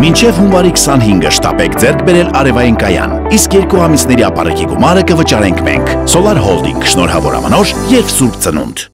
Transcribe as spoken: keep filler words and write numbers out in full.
Մինչև հունվարի քսանհինգը շտապեք ձեռք բերել արևային կայան, իսկ երկու ամիսների ապառիկի գումարը կվճարենք մենք։ Solar Holding, շնորհավոր ամանոր և Սուրբ Ծնունդ։